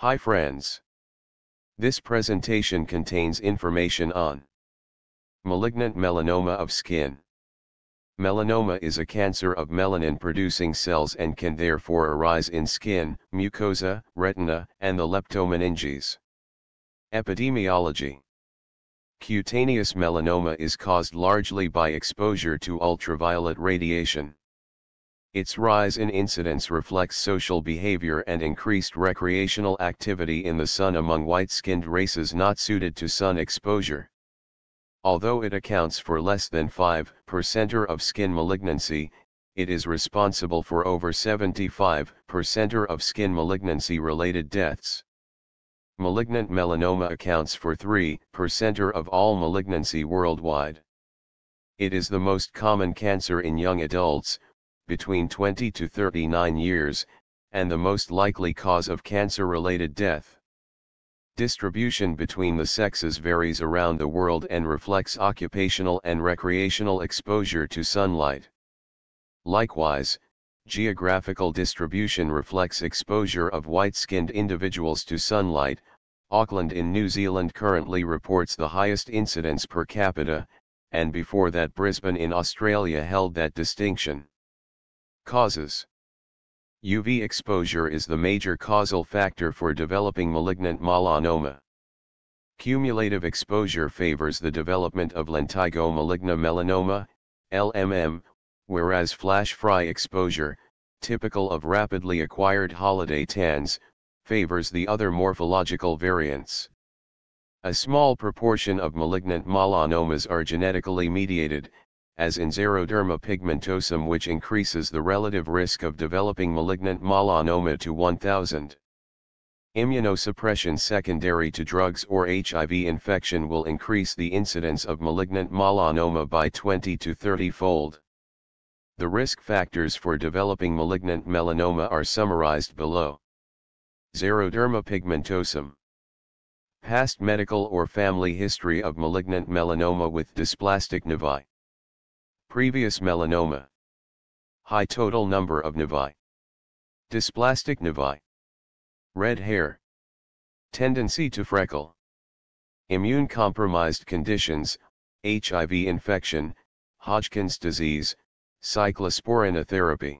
Hi friends. This presentation contains information on malignant melanoma of skin. Melanoma is a cancer of melanin-producing cells and can therefore arise in skin, mucosa, retina, and the leptomeninges. Epidemiology. Cutaneous melanoma is caused largely by exposure to ultraviolet radiation. Its rise in incidence reflects social behavior and increased recreational activity in the sun among white-skinned races not suited to sun exposure. Although it accounts for less than 5% of skin malignancy, it is responsible for over 75% of skin malignancy-related deaths. Malignant melanoma accounts for 3% of all malignancy worldwide. It is the most common cancer in young adults, between 20 to 39 years, and the most likely cause of cancer-related death. Distribution between the sexes varies around the world and reflects occupational and recreational exposure to sunlight. Likewise, geographical distribution reflects exposure of white-skinned individuals to sunlight. Auckland in New Zealand currently reports the highest incidence per capita, and before that Brisbane in Australia held that distinction. Causes. UV exposure is the major causal factor for developing malignant melanoma. Cumulative exposure favors the development of lentigo maligna melanoma, LMM, whereas flash-fry exposure, typical of rapidly acquired holiday tans, favors the other morphological variants. A small proportion of malignant melanomas are genetically mediated, as in xeroderma pigmentosum, which increases the relative risk of developing malignant melanoma to 1,000. Immunosuppression secondary to drugs or HIV infection will increase the incidence of malignant melanoma by 20 to 30-fold. The risk factors for developing malignant melanoma are summarized below. Xeroderma pigmentosum. Past medical or family history of malignant melanoma with dysplastic nevi. Previous melanoma. High total number of nevi. Dysplastic nevi. Red hair. Tendency to freckle. Immune-compromised conditions, HIV infection, Hodgkin's disease, cyclosporina therapy.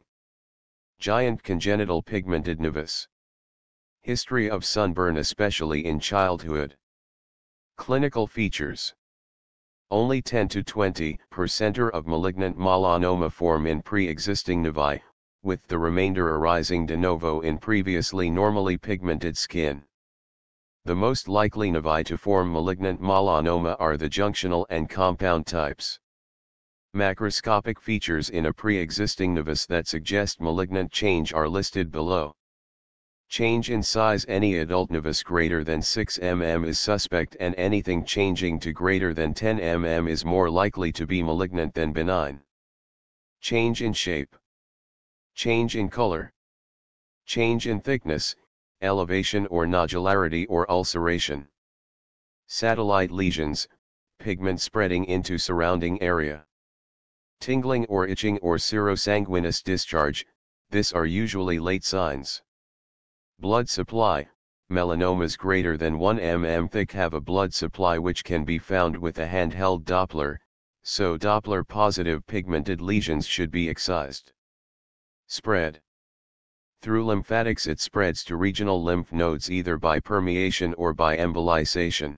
Giant congenital pigmented nevus. History of sunburn especially in childhood. Clinical features. Only 10 to 20% of malignant melanoma form in pre-existing nevi, with the remainder arising de novo in previously normally pigmented skin. The most likely nevi to form malignant melanoma are the junctional and compound types. Macroscopic features in a pre-existing nevus that suggest malignant change are listed below. Change in size. Any adult nevus greater than 6 mm is suspect, and anything changing to greater than 10 mm is more likely to be malignant than benign. Change in shape. Change in color. Change in thickness, elevation or nodularity or ulceration. Satellite lesions, pigment spreading into surrounding area. Tingling or itching or serosanguinous discharge, this are usually late signs. Blood supply. Melanomas greater than 1 mm thick have a blood supply which can be found with a handheld Doppler, so Doppler-positive pigmented lesions should be excised. Spread. Through lymphatics it spreads to regional lymph nodes either by permeation or by embolization.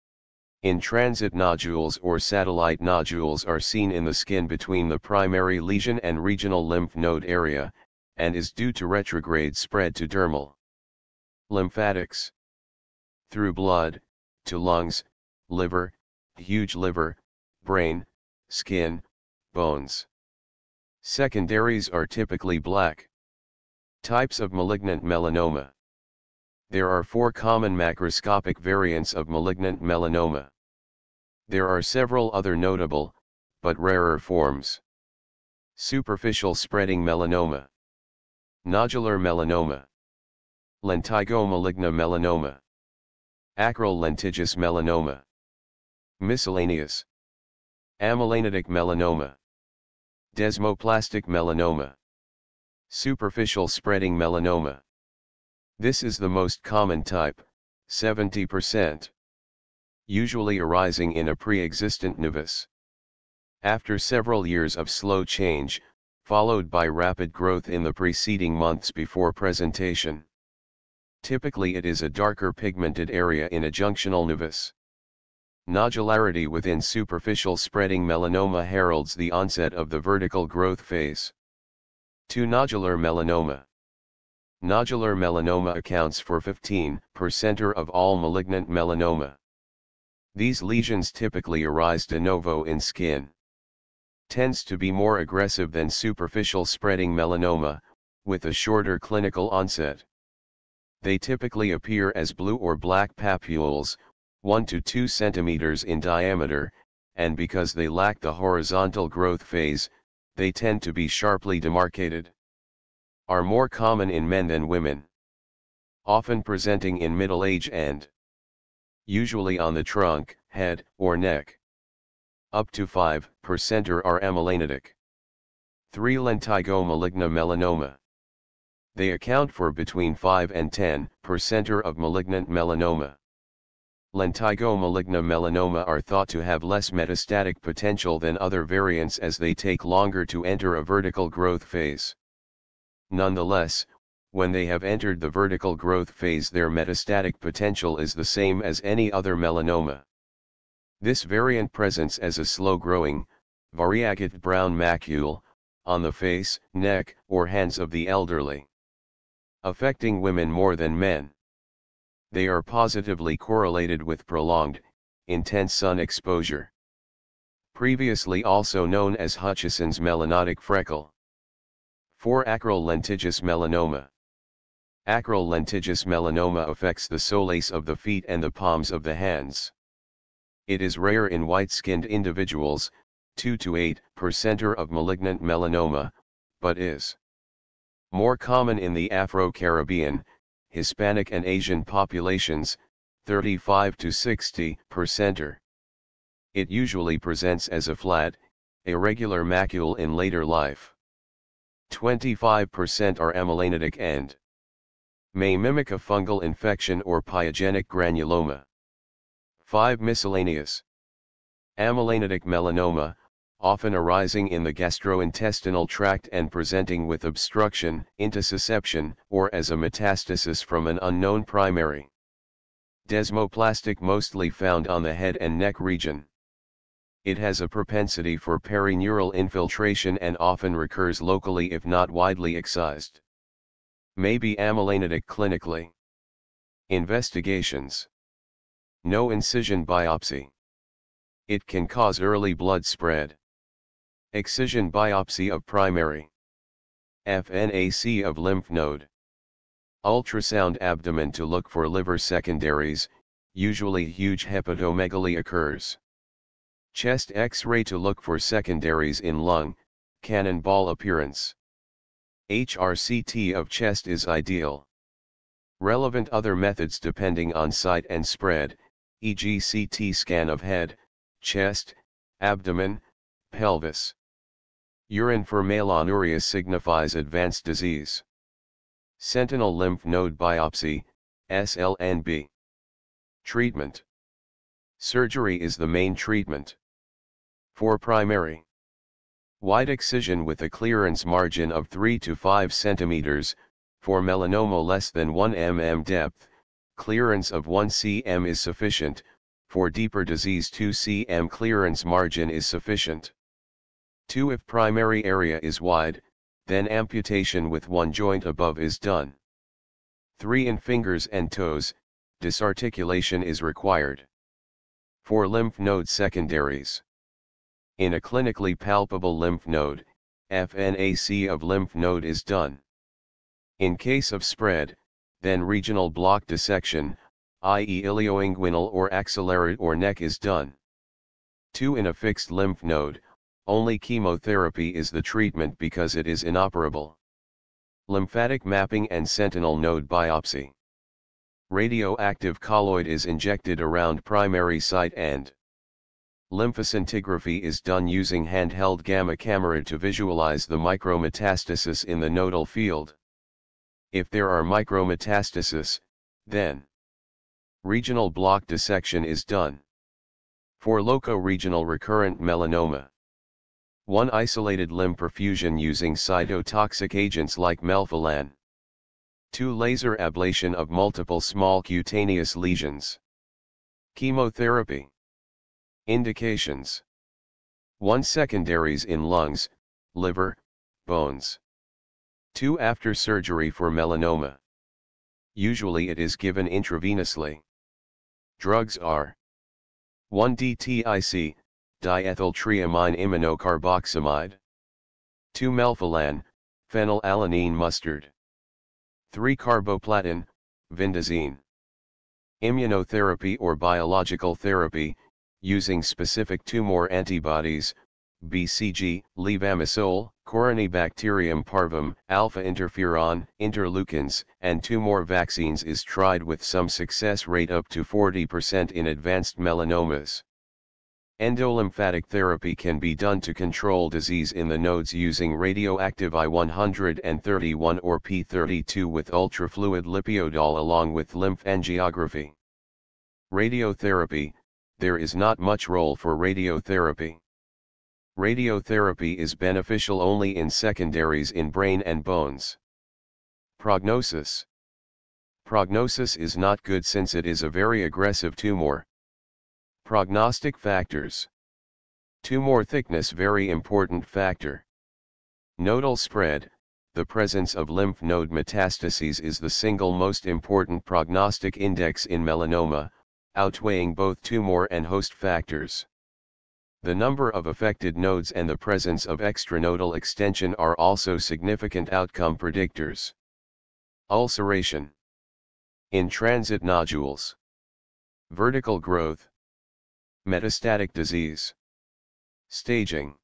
In transit, nodules or satellite nodules are seen in the skin between the primary lesion and regional lymph node area, and is due to retrograde spread to dermal. Lymphatics. Through blood, to lungs, liver, huge liver, brain, skin, bones. Secondaries are typically black. Types of malignant melanoma. There are 4 common macroscopic variants of malignant melanoma. There are several other notable, but rarer forms. Superficial spreading melanoma. Nodular melanoma. Lentigo maligna melanoma. Acral lentigious melanoma. Miscellaneous. Amyloiditic melanoma. Desmoplastic melanoma. Superficial spreading melanoma. This is the most common type, 70%, usually arising in a pre-existent nevus. After several years of slow change, followed by rapid growth in the preceding months before presentation. Typically it is a darker pigmented area in a junctional nevus. Nodularity within superficial spreading melanoma heralds the onset of the vertical growth phase. 2. Nodular melanoma. Nodular melanoma accounts for 15% of all malignant melanoma. These lesions typically arise de novo in skin. Tends to be more aggressive than superficial spreading melanoma, with a shorter clinical onset. They typically appear as blue or black papules, 1 to 2 cm in diameter, and because they lack the horizontal growth phase, they tend to be sharply demarcated. Are more common in men than women. Often presenting in middle age and usually on the trunk, head, or neck. Up to 5% are amyloidic. 3. Lentigo maligna melanoma. They account for between 5 and 10% of malignant melanoma. Lentigo maligna melanoma are thought to have less metastatic potential than other variants as they take longer to enter a vertical growth phase. Nonetheless, when they have entered the vertical growth phase, their metastatic potential is the same as any other melanoma. This variant presents as a slow-growing, variegated brown macule, on the face, neck, or hands of the elderly. Affecting women more than men. They are positively correlated with prolonged, intense sun exposure. Previously also known as Hutchison's melanotic freckle. 4. Acral lentiginous melanoma. Acral lentiginous melanoma affects the soles of the feet and the palms of the hands. It is rare in white-skinned individuals, 2 to 8% of malignant melanoma, but is more common in the Afro-Caribbean, Hispanic and Asian populations, 35 to 60%. It usually presents as a flat, irregular macule in later life. 25% are amyloidic and may mimic a fungal infection or pyogenic granuloma. 5. Miscellaneous. Amyloidic melanoma, often arising in the gastrointestinal tract and presenting with obstruction, intussusception, or as a metastasis from an unknown primary. Desmoplastic, mostly found on the head and neck region. It has a propensity for perineural infiltration and often recurs locally if not widely excised. May be amyloidic clinically. Investigations. No incision biopsy. It can cause early blood spread. Excision biopsy of primary. FNAC of lymph node. Ultrasound abdomen to look for liver secondaries, usually huge hepatomegaly occurs. Chest X-ray to look for secondaries in lung, cannonball appearance. HRCT of chest is ideal. Relevant other methods depending on site and spread, e.g. CT scan of head, chest, abdomen, pelvis. Urine for myelonuria signifies advanced disease. Sentinel lymph node biopsy, SLNB. Treatment. Surgery is the main treatment. For primary. Wide excision with a clearance margin of 3 to 5 cm, for melanoma less than 1 mm depth, clearance of 1 cm is sufficient, for deeper disease 2 cm clearance margin is sufficient. 2. If primary area is wide, then amputation with one joint above is done. 3. In fingers and toes, disarticulation is required. 4. Lymph node secondaries. In a clinically palpable lymph node, FNAC of lymph node is done. In case of spread, then regional block dissection, i.e. ilioinguinal or axillary or neck is done. 2. In a fixed lymph node, only chemotherapy is the treatment because it is inoperable. Lymphatic mapping and sentinel node biopsy. Radioactive colloid is injected around primary site and lymphoscintigraphy is done using handheld gamma camera to visualize the micrometastasis in the nodal field. If there are micrometastases, then regional block dissection is done. For loco-regional recurrent melanoma, one isolated limb perfusion using cytotoxic agents like melphalan. 2 laser ablation of multiple small cutaneous lesions. Chemotherapy. Indications. 1 secondaries in lungs, liver, bones. 2 after surgery for melanoma. Usually it is given intravenously. Drugs are 1 DTIC, diethyltriamine iminocarboxamide. 2 melphalan, phenylalanine mustard. 3 carboplatin, vindazine. Immunotherapy or biological therapy, using specific tumor antibodies, BCG, levamisole, Corynebacterium parvum, alpha interferon, interleukins, and tumor vaccines is tried with some success rate up to 40% in advanced melanomas. Endolymphatic therapy can be done to control disease in the nodes using radioactive I-131 or P32 with ultrafluid lipiodol along with lymph angiography. Radiotherapy, there is not much role for radiotherapy. Radiotherapy is beneficial only in secondaries in brain and bones. Prognosis. Prognosis is not good since it is a very aggressive tumor. Prognostic factors. Tumor thickness, very important factor. Nodal spread, the presence of lymph node metastases is the single most important prognostic index in melanoma, outweighing both tumor and host factors. The number of affected nodes and the presence of extranodal extension are also significant outcome predictors. Ulceration. In transit nodules. Vertical growth. Metastatic disease. Staging.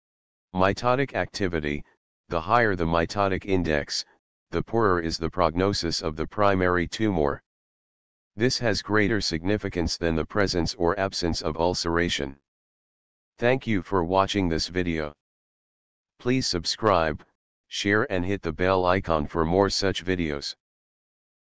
Mitotic activity, the higher the mitotic index, the poorer is the prognosis of the primary tumor. This has greater significance than the presence or absence of ulceration. Thank you for watching this video. Please subscribe, share and hit the bell icon for more such videos.